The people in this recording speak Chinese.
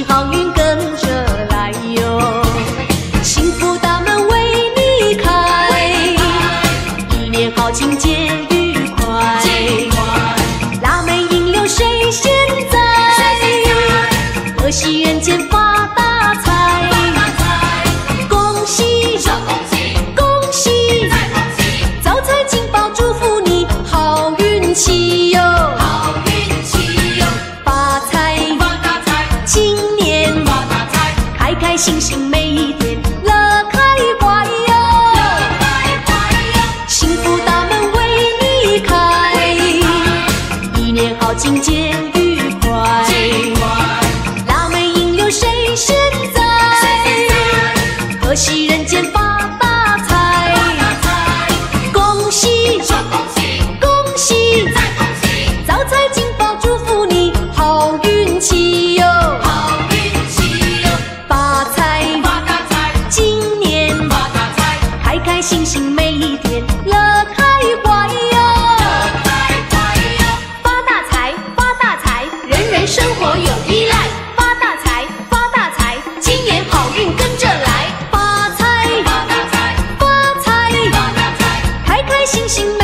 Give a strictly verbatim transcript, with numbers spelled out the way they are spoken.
心好运跟着来哟，幸福大门为你开，一年好情节愉快，腊梅迎流谁先在？贺喜人间发大财，恭喜恭喜，招财进宝祝福你好运气哟，发财今年开开心心每一天乐开怀哟，幸福大门为你开，一年好情节愉快，腊梅迎流谁先在？贺喜人间发大财，恭喜恭喜，招财进宝祝福你好运气哟，发财今年开开心心每一天乐开怀哟，发大财发大财，人人生活有依赖，发大财发大财，今年好运跟着来，发财发财，开开心心。